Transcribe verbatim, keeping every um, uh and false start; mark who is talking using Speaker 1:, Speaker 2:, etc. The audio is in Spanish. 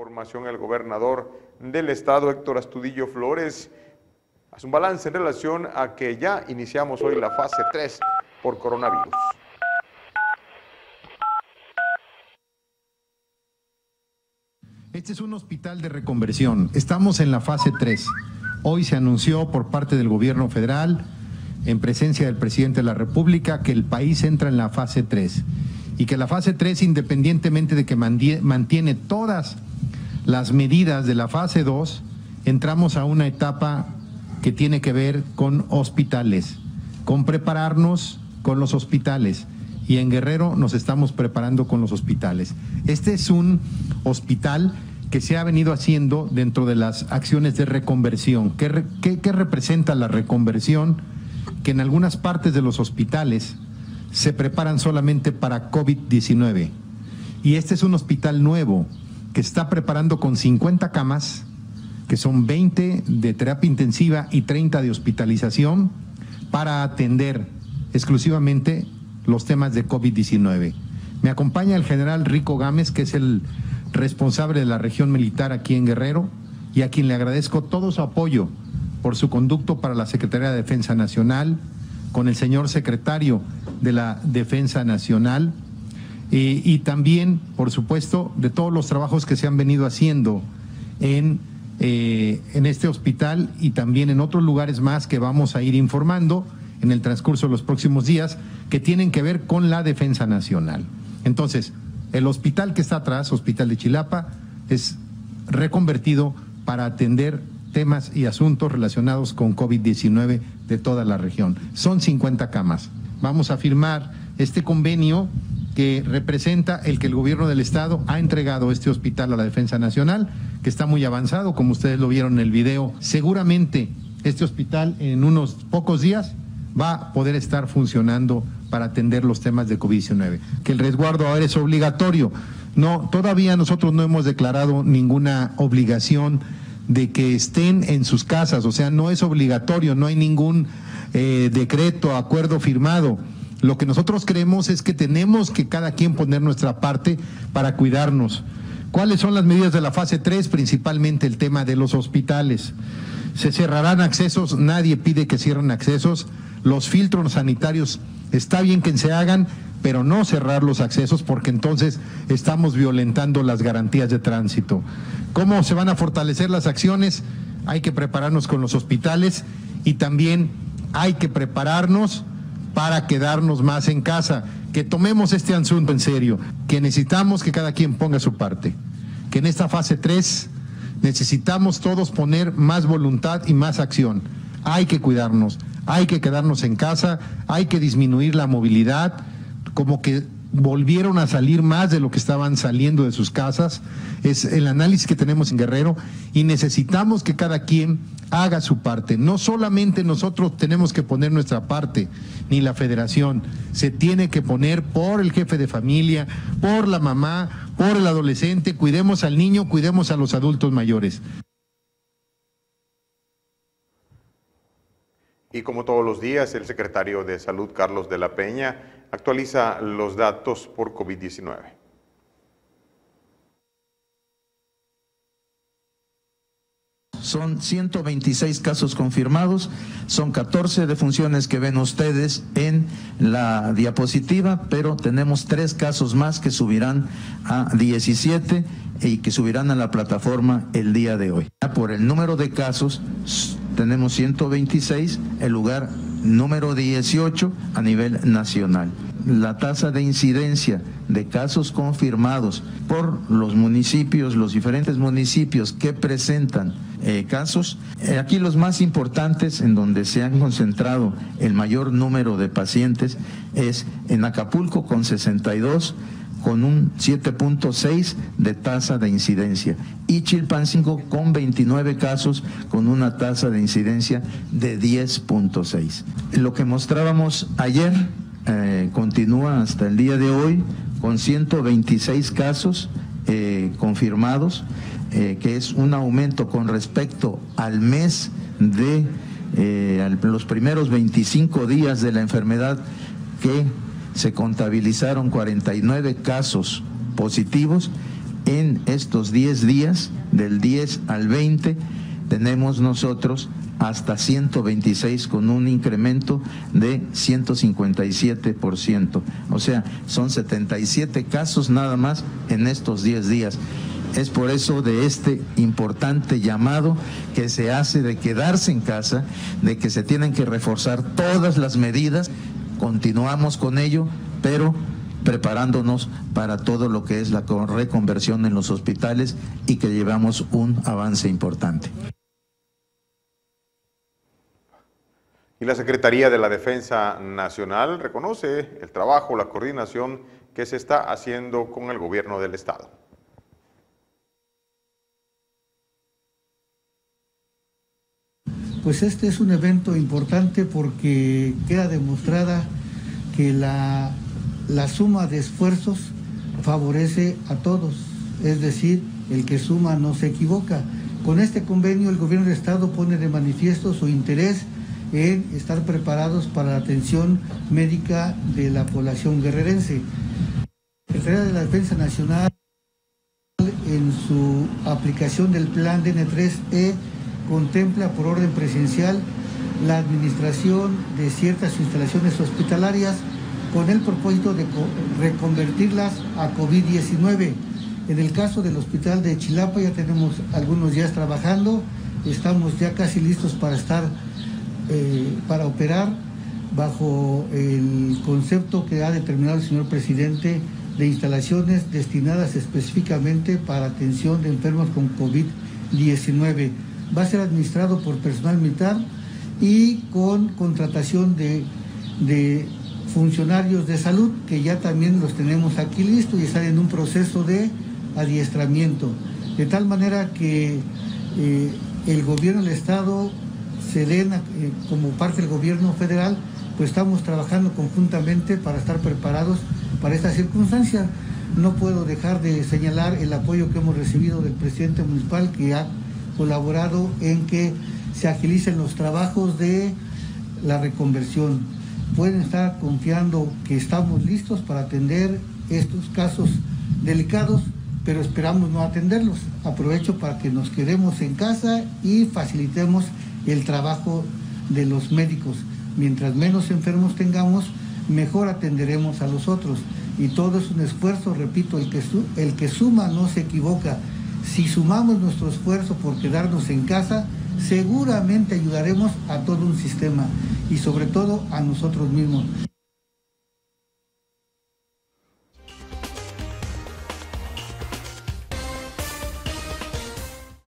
Speaker 1: información el gobernador del estado, Héctor Astudillo Flores, hace un balance en relación a que ya iniciamos hoy la fase tres por coronavirus.
Speaker 2: Este es un hospital de reconversión. Estamos en la fase tres. Hoy se anunció por parte del gobierno federal, en presencia del presidente de la República, que el país entra en la fase tres. Y que la fase tres, independientemente de que mantiene todas las medidas de la fase dos, entramos a una etapa que tiene que ver con hospitales, con prepararnos con los hospitales. Y en Guerrero nos estamos preparando con los hospitales. Este es un hospital que se ha venido haciendo dentro de las acciones de reconversión. ¿Qué, qué, qué representa la reconversión? Que en algunas partes de los hospitales se preparan solamente para COVID diecinueve. Y este es un hospital nuevo que está preparando con cincuenta camas, que son veinte de terapia intensiva y treinta de hospitalización, para atender exclusivamente los temas de COVID diecinueve. Me acompaña el general Rico Gámez, que es el responsable de la región militar aquí en Guerrero, y a quien le agradezco todo su apoyo por su conducto para la Secretaría de Defensa Nacional, con el señor secretario de la Defensa Nacional, y, y también, por supuesto, de todos los trabajos que se han venido haciendo en, eh, en este hospital y también en otros lugares más que vamos a ir informando en el transcurso de los próximos días, que tienen que ver con la Defensa Nacional. Entonces, el hospital que está atrás, Hospital de Chilapa, es reconvertido para atender temas y asuntos relacionados con COVID diecinueve de toda la región. Son cincuenta camas. Vamos a firmar este convenio que representa el que el gobierno del estado ha entregado este hospital a la Defensa Nacional, que está muy avanzado, como ustedes lo vieron en el video. Seguramente este hospital en unos pocos días va a poder estar funcionando para atender los temas de COVID diecinueve. Que el resguardo ahora es obligatorio. No, todavía nosotros no hemos declarado ninguna obligación de que estén en sus casas, o sea, no es obligatorio, no hay ningún eh, decreto, acuerdo firmado. Lo que nosotros creemos es que tenemos que cada quien poner nuestra parte para cuidarnos. ¿Cuáles son las medidas de la fase tres? Principalmente el tema de los hospitales. Se cerrarán accesos, nadie pide que cierren accesos. Los filtros sanitarios está bien que se hagan, pero no cerrar los accesos, porque entonces estamos violentando las garantías de tránsito. ¿Cómo se van a fortalecer las acciones? Hay que prepararnos con los hospitales y también hay que prepararnos para quedarnos más en casa, que tomemos este asunto en serio, que necesitamos que cada quien ponga su parte, que en esta fase tres necesitamos todos poner más voluntad y más acción. Hay que cuidarnos, hay que quedarnos en casa, hay que disminuir la movilidad, como que volvieron a salir más de lo que estaban saliendo de sus casas. Es el análisis que tenemos en Guerrero y necesitamos que cada quien haga su parte. No solamente nosotros tenemos que poner nuestra parte, ni la federación, se tiene que poner por el jefe de familia, por la mamá, por el adolescente. Cuidemos al niño, cuidemos a los adultos mayores.
Speaker 1: Y como todos los días, el secretario de Salud, Carlos de la Peña, actualiza los datos por COVID diecinueve.
Speaker 3: Son ciento veintiséis casos confirmados, son catorce defunciones que ven ustedes en la diapositiva, pero tenemos tres casos más que subirán a diecisiete y que subirán a la plataforma el día de hoy. Por el número de casos, tenemos ciento veintiséis, el lugar número dieciocho a nivel nacional. La tasa de incidencia de casos confirmados por los municipios, los diferentes municipios que presentan eh, casos, eh, aquí los más importantes en donde se han concentrado el mayor número de pacientes es en Acapulco con sesenta y dos, con un siete punto seis de tasa de incidencia, y Chilpancingo con veintinueve casos con una tasa de incidencia de diez punto seis. Lo que mostrábamos ayer eh, continúa hasta el día de hoy con ciento veintiséis casos eh, confirmados, eh, que es un aumento con respecto al mes de eh, los primeros veinticinco días de la enfermedad, que se contabilizaron cuarenta y nueve casos positivos en estos diez días, del diez al veinte, tenemos nosotros hasta ciento veintiséis con un incremento de ciento cincuenta y siete por ciento. O sea, son setenta y siete casos nada más en estos diez días. Es por eso de este importante llamado que se hace de quedarse en casa, de que se tienen que reforzar todas las medidas. Continuamos con ello, pero preparándonos para todo lo que es la reconversión en los hospitales y que llevamos un avance importante.
Speaker 1: Y la Secretaría de la Defensa Nacional reconoce el trabajo, la coordinación que se está haciendo con el gobierno del Estado.
Speaker 4: Pues este es un evento importante porque queda demostrada que la, la suma de esfuerzos favorece a todos, es decir, el que suma no se equivoca. Con este convenio el gobierno del Estado pone de manifiesto su interés en estar preparados para la atención médica de la población guerrerense. La Secretaría de la Defensa Nacional, en su aplicación del plan D N tres E, contempla por orden presidencial la administración de ciertas instalaciones hospitalarias con el propósito de reconvertirlas a COVID diecinueve. En el caso del hospital de Chilapa ya tenemos algunos días trabajando, estamos ya casi listos para estar Eh, para operar bajo el concepto que ha determinado el señor presidente de instalaciones destinadas específicamente para atención de enfermos con COVID diecinueve. Va a ser administrado por personal militar y con contratación de, de funcionarios de salud, que ya también los tenemos aquí listos y están en un proceso de adiestramiento. De tal manera que eh, el gobierno del Estado, Sedena, eh, como parte del gobierno federal, pues estamos trabajando conjuntamente para estar preparados para esta circunstancia. No puedo dejar de señalar el apoyo que hemos recibido del presidente municipal, que ha colaborado en que se agilicen los trabajos de la reconversión. Pueden estar confiando que estamos listos para atender estos casos delicados, pero esperamos no atenderlos. Aprovecho para que nos quedemos en casa y facilitemos el trabajo de los médicos. Mientras menos enfermos tengamos, mejor atenderemos a los otros. Y todo es un esfuerzo, repito, el que, su, el que suma no se equivoca. Si sumamos nuestro esfuerzo por quedarnos en casa, seguramente ayudaremos a todo un sistema y sobre todo a nosotros mismos.